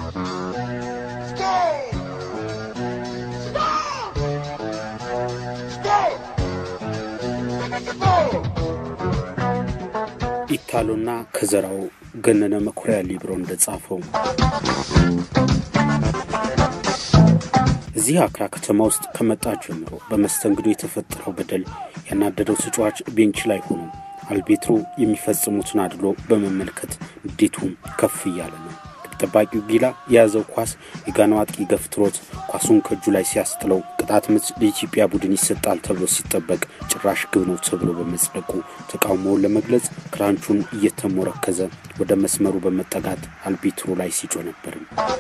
ኢታሎና ከዘራው ገነነ መኩሪያ ሊብሮ እንደጻፈው እዚህ አክራ ከተማ ውስጥ ከመጣ ጀምሮ በመስተንግዶ የተፈጠረው በደል ያናደደው ተጫዋች ቤንች ላይ ሆኖ አልቤትሮ የሚፈጽሙትን አድሎ በመመልከት እንዴቱም ከፍ ይያለ ነው። ተጠባቂው ጊላ ያዘው ኳስ የጋናው አጥቂ ገፍትሮት ኳሱን ከጁ ላይ ሲያስጥለው ቅጣት ምት ለኢትዮጵያ ቡድን ይሰጣል ተብሎ ሲጠበቅ ጭራሽ ግብ ነው ተብሎ በመጽደቁ ተቃውሞውን ለመግለጽ ክራንቹን እየተሞረከዘ ወደ መስመሩ በመጠጋት አልቤትሮ ላይ ሲጮ ነበር።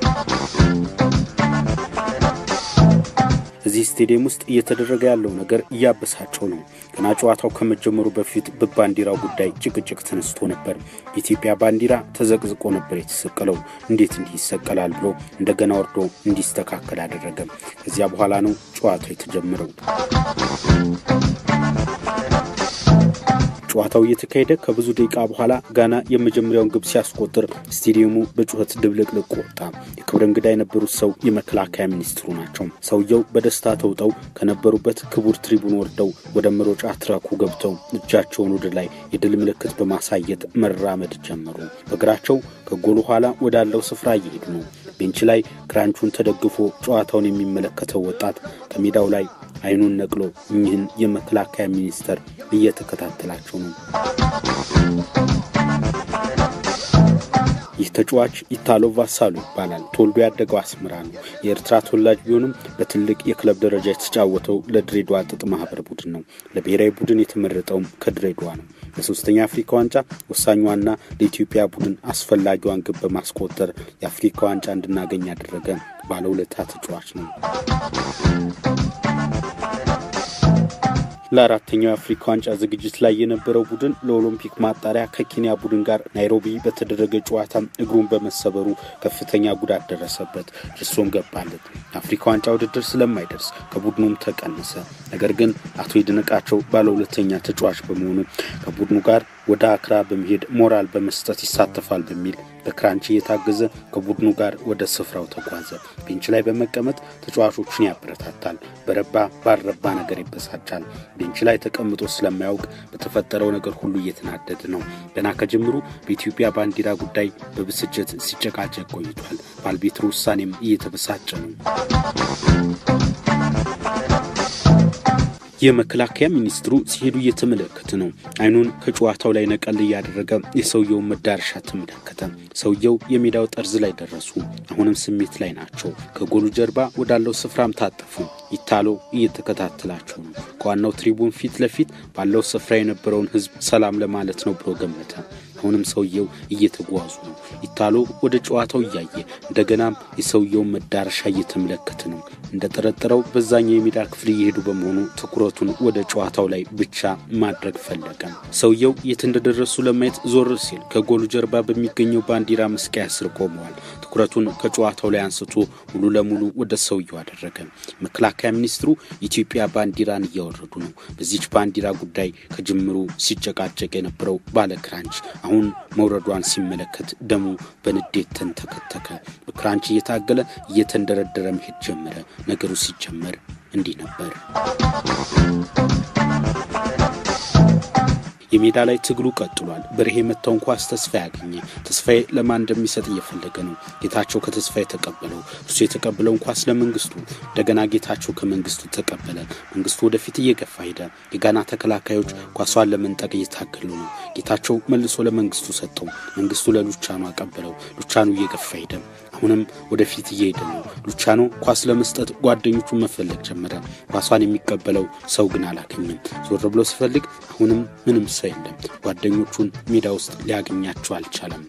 እዚህ ስቴዲየም ውስጥ እየተደረገ ያለው ነገር ያበሳጨው ነው። ገና ጨዋታው ከመጀመሩ በፊት በባንዲራው ጉዳይ ጭቅጭቅ ተነስቶ ነበር። ኢትዮጵያ ባንዲራ ተዘቅዝቆ ነበር የተሰቀለው። እንዴት እንዲሰቀላል ብሎ እንደገና ወርዶ እንዲስተካከል አደረገ። ከዚያ በኋላ ነው ጨዋታው የተጀመረው። ጨዋታው እየተካሄደ ከብዙ ደቂቃ በኋላ ጋና የመጀመሪያውን ግብ ሲያስቆጥር ስቴዲየሙ በጩኸት ድብልቅልቅ ወጣ። የክብር እንግዳ የነበሩት ሰው የመከላከያ ሚኒስትሩ ናቸው። ሰውየው በደስታ ተውጠው ከነበሩበት ክቡር ትሪቡን ወርደው ወደ መሮጫ ትራኩ ገብተው እጃቸውን ወደ ላይ የድል ምልክት በማሳየት መራመድ ጀመሩ። በእግራቸው ከጎሉ ኋላ ወዳለው ስፍራ እየሄዱ ነው። ቤንች ላይ ክራንቹን ተደግፎ ጨዋታውን የሚመለከተው ወጣት ከሜዳው ላይ አይኑን ነቅሎ እኚህን የመከላከያ ሚኒስተር እየተከታተላቸው ነው። ይህ ተጫዋች ኢታሎ ቫሳሎ ይባላል። ተወልዶ ያደገው አስመራ ነው። የኤርትራ ተወላጅ ቢሆንም በትልቅ የክለብ ደረጃ የተጫወተው ለድሬዳዋ ጥጥ ማህበር ቡድን ነው። ለብሔራዊ ቡድን የተመረጠው ከድሬዳዋ ነው። በሶስተኛ አፍሪካ ዋንጫ ወሳኛዋና ለኢትዮጵያ ቡድን አስፈላጊዋን ግብ በማስቆጠር የአፍሪካ ዋንጫ እንድናገኝ ያደረገ ባለውለታ ተጫዋች ነው። ለአራተኛው አፍሪካ ዋንጫ ዝግጅት ላይ የነበረው ቡድን ለኦሎምፒክ ማጣሪያ ከኬንያ ቡድን ጋር ናይሮቢ በተደረገ ጨዋታ እግሩን በመሰበሩ ከፍተኛ ጉዳት ደረሰበት። እርሱም ገባለት። አፍሪካ ዋንጫ ውድድር ስለማይደርስ ከቡድኑም ተቀነሰ። ነገር ግን አቶ ይድነቃቸው ባለሁለተኛ ተጫዋች በመሆኑ ከቡድኑ ጋር ወደ አክራ በመሄድ ሞራል በመስጠት ይሳተፋል በሚል በክራንች እየታገዘ ከቡድኑ ጋር ወደ ስፍራው ተጓዘ። ቤንች ላይ በመቀመጥ ተጫዋቾችን ያበረታታል። በረባ ባረባ ነገር ይበሳጫል። ቤንች ላይ ተቀምጦ ስለማያውቅ በተፈጠረው ነገር ሁሉ እየተናደደ ነው። ገና ከጅምሩ በኢትዮጵያ ባንዲራ ጉዳይ በብስጭት ሲጨቃጨቅ ቆይቷል። ባልቤትሮ ውሳኔም እየተበሳጨ ነው። የመከላከያ ሚኒስትሩ ሲሄዱ እየተመለከተ ነው። አይኑን ከጨዋታው ላይ ነቀል ያደረገ የሰውየው መዳረሻ ተመለከተ። ሰውየው የሜዳው ጠርዝ ላይ ደረሱ። አሁንም ስሜት ላይ ናቸው። ከጎሉ ጀርባ ወዳለው ስፍራም ታጠፉ። ኢታሎ እየተከታተላቸው ነው። ከዋናው ትሪቡን ፊት ለፊት ባለው ስፍራ የነበረውን ህዝብ ሰላም ለማለት ነው ብሎ ገመተ። አሁንም ሰውየው እየተጓዙ ነው። ኢታሎ ወደ ጨዋታው ያየ እንደገናም የሰውየው መዳረሻ እየተመለከተ ነው። እንደተጠረጠረው በዛኛው የሜዳ ክፍል እየሄዱ በመሆኑ ትኩረቱን ወደ ጨዋታው ላይ ብቻ ማድረግ ፈለገ። ሰውየው የት እንደደረሱ ለማየት ዞር ሲል ከጎሉ ጀርባ በሚገኘው ባንዲራ መስቀያ ስር ቆመዋል። ትኩረቱን ከጨዋታው ላይ አንስቶ ሙሉ ለሙሉ ወደ ሰውየው አደረገ። መከላከያ ሚኒስትሩ ኢትዮጵያ ባንዲራን እያወረዱ ነው። በዚህች ባንዲራ ጉዳይ ከጅምሩ ሲጨቃጨቅ የነበረው ባለክራንች አሁን መውረዷን ሲመለከት ደሙ በንዴት ተንተከተከ። በክራንች እየታገለ እየተንደረደረ መሄድ ጀመረ። ነገሩ ሲጀመር እንዲህ ነበር። የሜዳ ላይ ትግሉ ቀጥሏል። በርሄ መተው ኳስ ተስፋ ያገኘ ተስፋዬ ለማን እንደሚሰጥ እየፈለገ ነው። ጌታቸው ከተስፋዬ ተቀበለው። እሱ የተቀበለው ኳስ ለመንግስቱ እንደገና ጌታቸው ከመንግስቱ ተቀበለ። መንግስቱ ወደፊት እየገፋ ሄደ። የጋና ተከላካዮች ኳሷን ለመንጠቅ እየታገሉ ነው። ጌታቸው መልሶ ለመንግስቱ ሰጠው። መንግስቱ ለሉቻኖ አቀበለው። ሉቻኖ እየገፋ ሄደ። አሁንም ወደፊት እየሄደ ነው። ሉቻኖ ኳስ ለመስጠት ጓደኞቹን መፈለግ ጀመረ። ኳሷን የሚቀበለው ሰው ግን አላገኘም። ዞር ብሎ ሲፈልግ አሁንም ምንም ሰው የለም። ጓደኞቹን ሜዳ ውስጥ ሊያገኛቸው አልቻለም።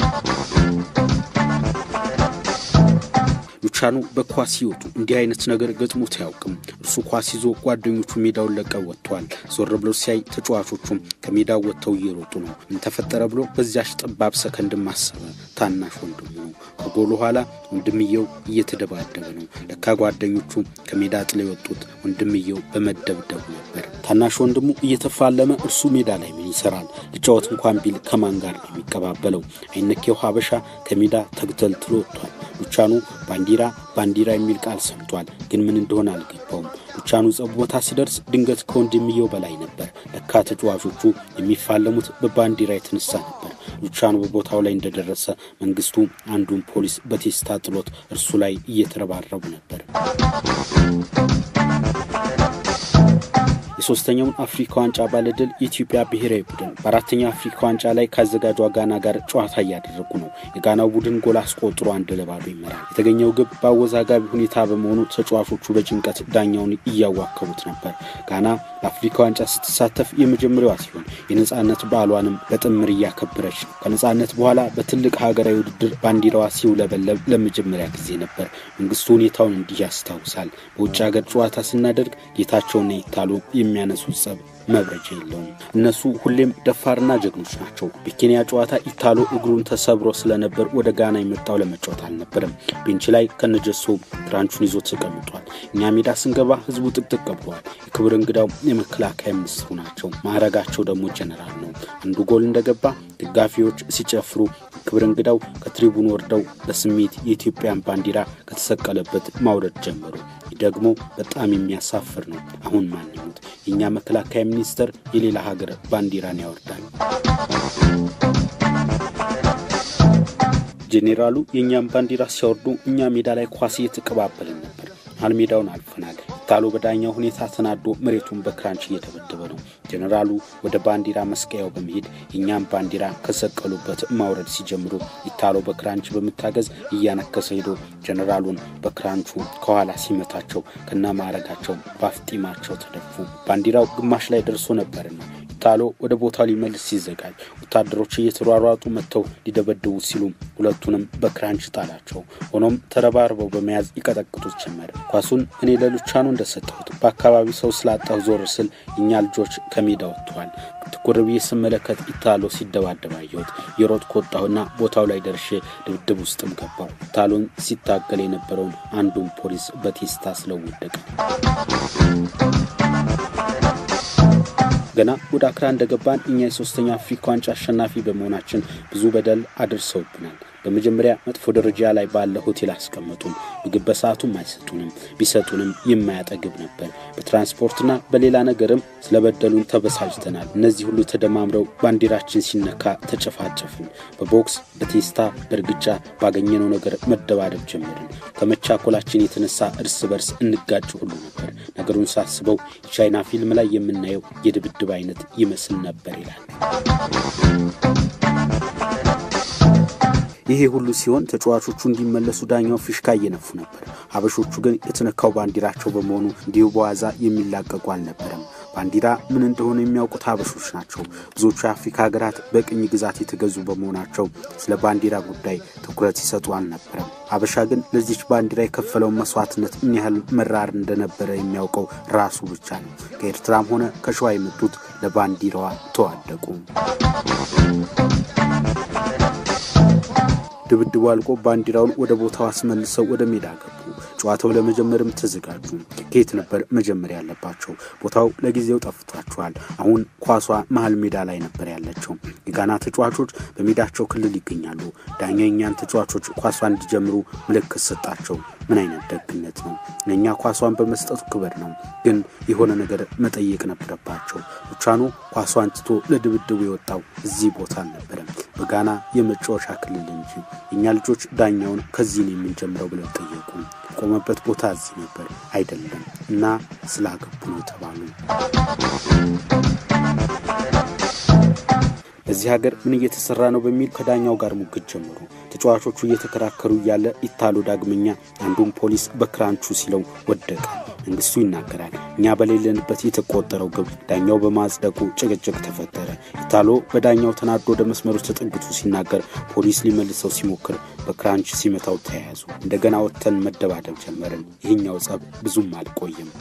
ሉቻኖ በኳስ ይወጡ እንዲህ አይነት ነገር ገጥሞት ያውቅም። እርሱ ኳስ ይዞ ጓደኞቹ ሜዳውን ለቀው ወጥተዋል። ዞር ብሎ ሲያይ ተጫዋቾቹም ከሜዳው ወጥተው እየሮጡ ነው። ምን ተፈጠረ ብሎ በዚያች ጠባብ ሰከንድ ማሰበ። ታናሽ ወንድሙ ነው። ከጎሉ ኋላ ወንድምየው እየተደባደበ ነው። ለካ ጓደኞቹ ከሜዳ ጥለው የወጡት ወንድምየው በመደብደብ ነበር። ታናሽ ወንድሙ እየተፋለመ እርሱ ሜዳ ላይ ምን ይሰራል? ልጫወት እንኳን ቢል ከማን ጋር ነው የሚቀባበለው? አይነኬው ሀበሻ ከሜዳ ተግተልትሎ ወጥቷል። ሉቻኖ ባንዲራ የሚል ቃል ሰምቷል፣ ግን ምን እንደሆነ አልገባውም። ሉቻኖ ጸብ ቦታ ሲደርስ ድንገት ከወንድምየው በላይ ነበር። ለካ ተጫዋቾቹ የሚፋለሙት በባንዲራ የተነሳ ነበር። ሉቻኖ በቦታው ላይ እንደደረሰ መንግስቱ አንዱን ፖሊስ በቴስታ ጥሎት እርሱ ላይ እየተረባረቡ ነበር። የሶስተኛውን አፍሪካ ዋንጫ ባለድል ኢትዮጵያ ብሔራዊ ቡድን በአራተኛው አፍሪካ ዋንጫ ላይ ካዘጋጁ ጋና ጋር ጨዋታ ያደረጉ ነው። የጋናው ቡድን ጎል አስቆጥሮ 1-0 ይመራል። የተገኘው ግብ በአወዛጋቢ ሁኔታ በመሆኑ ተጫዋቾቹ በጭንቀት ዳኛውን እያዋከቡት ነበር። ጋና በአፍሪካ ዋንጫ ስትሳተፍ የመጀመሪያዋ ሲሆን የነጻነት በዓሏንም በጥምር እያከበረች ነው። ከነጻነት በኋላ በትልቅ ሀገራዊ ውድድር ባንዲራዋ ሲውለበለብ ለመጀመሪያ ጊዜ ነበር። መንግስቱ ሁኔታውን እንዲህ ያስታውሳል። በውጭ ሀገር ጨዋታ ስናደርግ ጌታቸውና ኢታሎ የሚያነሱት ጸብ መብረጃ የለውም። እነሱ ሁሌም ደፋርና ጀግኖች ናቸው። በኬንያ ጨዋታ ኢታሎ እግሩን ተሰብሮ ስለነበር ወደ ጋና የመጣው ለመጫወት አልነበረም። ቤንች ላይ ከነጀሶ ክራንቹን ይዞ ተቀምጧል። እኛ ሜዳ ስንገባ ህዝቡ ጥቅጥቅ ብሏል። የክብር እንግዳው የመከላከያ ሚኒስትሩ ናቸው። ማዕረጋቸው ደግሞ ጀነራል ነው። አንዱ ጎል እንደገባ ደጋፊዎች ሲጨፍሩ ክብር እንግዳው ከትሪቡን ወርደው በስሜት የኢትዮጵያን ባንዲራ ከተሰቀለበት ማውረድ ጀመሩ። ደግሞ በጣም የሚያሳፍር ነው። አሁን ማን ይሞት የኛ መከላከያ ሚኒስተር የሌላ ሀገር ባንዲራን ያወርዳል። ጄኔራሉ የኛን ባንዲራ ሲያወርዱ እኛ ሜዳ ላይ ኳስ እየተቀባበልን ነበር። አልሜዳውን አልፈናል። ኢታሎ በዳኛው ሁኔታ ተናዶ መሬቱን በክራንች እየተበደበ ነው። ጄኔራሉ ወደ ባንዲራ መስቀያው በመሄድ የኛን ባንዲራ ከሰቀሉበት ማውረድ ሲጀምሩ ኢታሎ በክራንች በመታገዝ እያነከሰ ሄዶ ጄኔራሉን በክራንቹ ከኋላ ሲመታቸው ከነማረጋቸው ባፍጢማቸው ተደፉ። ባንዲራው ግማሽ ላይ ደርሶ ነበርና ኢታሎ ወደ ቦታው ሊመልስ ሲዘጋጅ ወታደሮች እየተሯሯጡ መተው ሊደበድቡ ሲሉ ሁለቱንም በክራንች ጣላቸው። ሆኖም ተረባርበው በመያዝ ይቀጠቅጡት ጀመረ። ኳሱን እኔ ለሉቻኖ እንደሰጠሁት በአካባቢው ሰው ስላጣው ዞር ስል እኛ ልጆች ከሜዳ ወጥተዋል። ትኩርብዬ ስመለከት ኢታሎ ሲደባደብ አየሁት። የሮጥኩ ወጣሁና ቦታው ላይ ደርሼ ድብድብ ውስጥም ገባሁ። ኢታሎን ሲታገል የነበረውን አንዱን ፖሊስ በቴስታ ስለወደቀ ገና ወደ አክራ እንደገባን እኛ የሶስተኛው አፍሪካ ዋንጫ አሸናፊ በመሆናችን ብዙ በደል አድርሰውብናል። በመጀመሪያ መጥፎ ደረጃ ላይ ባለ ሆቴል አስቀመጡን። ምግብ በሰዓቱም አይሰጡንም፣ ቢሰጡንም የማያጠግብ ነበር። በትራንስፖርትና በሌላ ነገርም ስለበደሉን ተበሳጭተናል። እነዚህ ሁሉ ተደማምረው ባንዲራችን ሲነካ ተጨፋጨፍን። በቦክስ በቴስታ በርግጫ ባገኘነው ነገር መደባደብ ጀመርን። ከመቻኮላችን የተነሳ እርስ በርስ እንጋጭ ሁሉ ነበር። ነገሩን ሳስበው ቻይና ፊልም ላይ የምናየው የድብድብ አይነት ይመስል ነበር ይላል። ይሄ ሁሉ ሲሆን ተጫዋቾቹ እንዲመለሱ ዳኛው ፊሽካ እየነፉ ነበር። ሀበሾቹ ግን የተነካው ባንዲራቸው በመሆኑ እንዲሁ በዋዛ የሚላቀቁ አልነበረም። ባንዲራ ምን እንደሆነ የሚያውቁት ሀበሾች ናቸው። ብዙዎቹ የአፍሪካ ሀገራት በቅኝ ግዛት የተገዙ በመሆናቸው ስለ ባንዲራ ጉዳይ ትኩረት ይሰጡ አልነበረም። ሀበሻ ግን ለዚች ባንዲራ የከፈለው መስዋዕትነት ምን ያህል መራር እንደነበረ የሚያውቀው ራሱ ብቻ ነው። ከኤርትራም ሆነ ከሸዋ የመጡት ለባንዲራዋ ተዋደቁ። ድብድቡ አልቆ ባንዲራውን ወደ ቦታው አስመልሰው ወደ ሜዳ ገቡ። ጨዋታው ለመጀመርም ተዘጋጁ። ከየት ነበር መጀመር ያለባቸው? ቦታው ለጊዜው ጠፍቷቸዋል። አሁን ኳሷ መሃል ሜዳ ላይ ነበር ያለችው። የጋና ተጫዋቾች በሜዳቸው ክልል ይገኛሉ። ዳኛኛን ተጫዋቾች ኳሷን እንዲጀምሩ ምልክት ሰጣቸው። ምን አይነት ደግነት ነው! ለኛ ኳሷን በመስጠቱ ክብር ነው። ግን የሆነ ነገር መጠየቅ ነበረባቸው። ሉቻኖ ኳሷን ትቶ ለድብድቡ የወጣው እዚህ ቦታ አልነበረም፣ በጋና የመጫወቻ ክልል እንጂ። እኛ ልጆች ዳኛውን ከዚህ ነው የምንጀምረው ብለው ጠየቁ። ቆመበት ቦታ እዚህ ነበር አይደለም እና ስላገቡ ነው ተባሉ። በዚህ ሀገር ምን እየተሰራ ነው በሚል ከዳኛው ጋር ሙግት ጀመሩ። ተጫዋቾቹ እየተከራከሩ ያለ ኢታሎ ዳግመኛ አንዱን ፖሊስ በክራንቹ ሲለው ወደቀ። መንግስቱ ይናገራል። እኛ በሌለንበት የተቆጠረው ግብ ዳኛው በማጽደቁ ጭቅጭቅ ተፈጠረ። ኢታሎ በዳኛው ተናዶ ወደ መስመሩ ተጠግቶ ሲናገር ፖሊስ ሊመልሰው ሲሞክር በክራንች ሲመታው ተያያዙ። እንደገና ወጥተን መደባደብ ጀመርን። ይህኛው ጸብ ብዙም አልቆየም።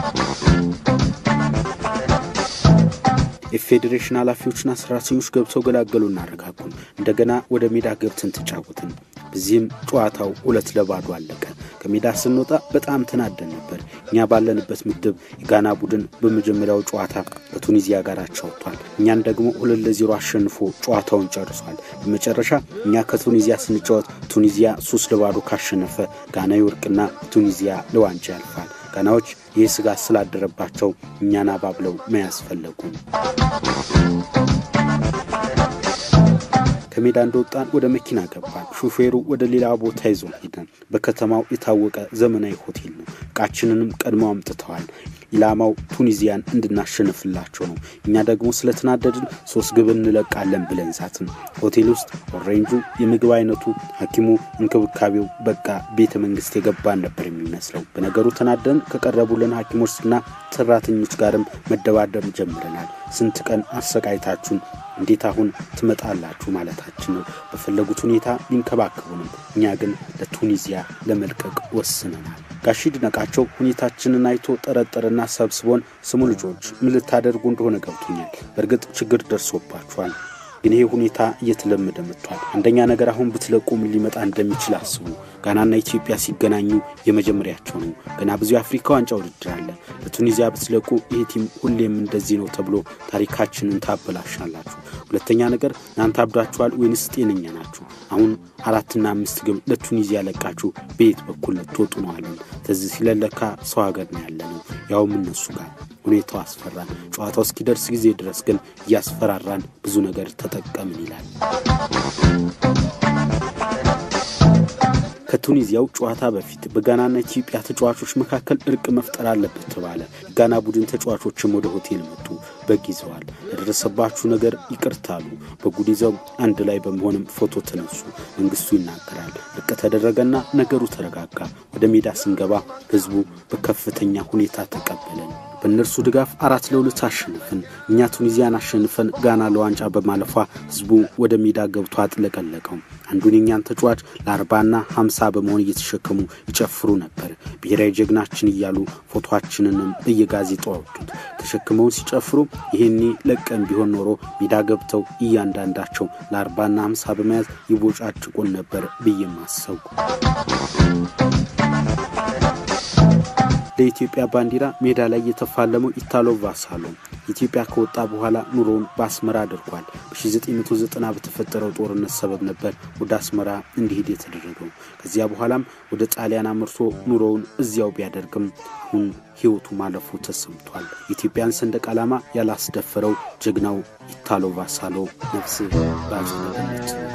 የፌዴሬሽን ኃላፊዎችና ሰራተኞች ገብተው ገላገሉና አረጋጉን። እንደገና ወደ ሜዳ ገብተን ተጫወትን። በዚህም ጨዋታው 2-2 አለቀ። ከሜዳ ስንወጣ በጣም ተናደን ነበር። እኛ ባለንበት ምድብ የጋና ቡድን በመጀመሪያው ጨዋታ በቱኒዚያ ጋር አቻውቷል። እኛን ደግሞ 2-0 አሸንፎ ጨዋታውን ጨርሷል። በመጨረሻ እኛ ከቱኒዚያ ስንጫወት ቱኒዚያ 3-2 ካሸነፈ ጋና ይወርቅና ቱኒዚያ ለዋንጫ ያልፋል። ጋናዎች የስጋት ስላደረባቸው እኛን አባብለው መያዝ ፈለጉ። ከሜዳ እንደወጣን ወደ መኪና ገባን። ሹፌሩ ወደ ሌላ ቦታ ይዞን ሄደ። በከተማው የታወቀ ዘመናዊ ሆቴል ነው። ቃችንንም ቀድመው አምጥተዋል። ኢላማው ቱኒዚያን እንድናሸንፍላቸው ነው። እኛ ደግሞ ስለተናደድን 3 ግብ እንለቃለን ብለን ዛትን። ሆቴል ውስጥ ኦሬንጁ የምግብ አይነቱ ሐኪሙ እንክብካቤው በቃ ቤተ መንግስት የገባን ነበር የሚመስለው። በነገሩ ተናደን ከቀረቡልን ሐኪሞችና ሰራተኞች ጋርም መደባደብ ጀምረናል። ስንት ቀን አሰቃይታችሁን እንዴት አሁን ትመጣላችሁ ማለታችን ነው። በፈለጉት ሁኔታ ሊንከባከቡንም እኛ ግን ለቱኒዚያ ለመልቀቅ ወስነናል። ጋሺድ ነቃቸው ሁኔታችንን አይቶ ጠረጠረና ሰብስቦን ስሙ ልጆች ምን ልታደርጉ እንደሆነ ገብቶኛል። በርግጥ ችግር ደርሶባችኋል። ግን ይሄ ሁኔታ እየተለመደ መጥቷል። አንደኛ ነገር አሁን ብትለቁ ምን ሊመጣ እንደሚችል አስቡ። ጋናና ኢትዮጵያ ሲገናኙ የመጀመሪያቸው ነው። ገና ብዙ አፍሪካ ዋንጫ ውድድር አለ። በቱኒዚያ ብትለቁ ይሄ ቲም ሁሌም እንደዚህ ነው ተብሎ ታሪካችንን ታበላሻላችሁ። ሁለተኛ ነገር እናንተ አብዳችኋል ወይንስ ጤነኛ ናችሁ? አሁን 4 እና 5 ግብ ለቱኒዚያ ለቃችሁ ቤት በኩል ተወጡ ነው አለን። ተዚህ ሲለለካ ሰው ሀገር ነው ያለነው። ያው እነሱ ጋር ሁኔታው አስፈራን። ጨዋታው እስኪደርስ ጊዜ ድረስ ግን ያስፈራራን ብዙ ነገር ተጠቀምን ይላል። ከቱኒዚያው ጨዋታ በፊት በጋናና ኢትዮጵያ ተጫዋቾች መካከል እርቅ መፍጠር አለበት ተባለ። ጋና ቡድን ተጫዋቾችም ወደ ሆቴል መጡ። በጊዜዋል ለደረሰባችሁ ነገር ይቅርታሉ። በጉዲዛው አንድ ላይ በመሆንም ፎቶ ተነሱ። መንግስቱ ይናገራል። እርቅ ተደረገና ነገሩ ተረጋጋ። ወደ ሜዳ ስንገባ ህዝቡ በከፍተኛ ሁኔታ ተቀበለን። በእነርሱ ድጋፍ 4-2 አሸንፈን እኛ ቱኒዚያን አሸንፈን ጋና ለዋንጫ በማለፏ ህዝቡ ወደ ሜዳ ገብቶ አጥለቀለቀው። አንዱን የኛን ተጫዋች ለ40 እና 50 በመሆን እየተሸከሙ ይጨፍሩ ነበር። ብሔራዊ ጀግናችን እያሉ ፎቶአችንንም በየጋዜጣው አወጡት። ተሸክመው ሲጨፍሩ ይሄኔ ለቀን ቢሆን ኖሮ ሜዳ ገብተው እያንዳንዳቸው ለ40 እና 50 በመያዝ ይቦጫጭቁን ነበር በየማሰው። ለኢትዮጵያ ባንዲራ ሜዳ ላይ የተፋለመው ኢታሎ ቫሳሎ ኢትዮጵያ ከወጣ በኋላ ኑሮውን በአስመራ አድርጓል። በ1990 በተፈጠረው ጦርነት ሰበብ ነበር ወደ አስመራ እንዲሄድ የተደረገው። ከዚያ በኋላም ወደ ጣሊያን አምርቶ ኑሮውን እዚያው ቢያደርግም አሁን ህይወቱ ማለፉ ተሰምቷል። ኢትዮጵያን ሰንደቅ ዓላማ ያላስደፈረው ጀግናው ኢታሎ ቫሳሎ ነፍስ ባዘነበት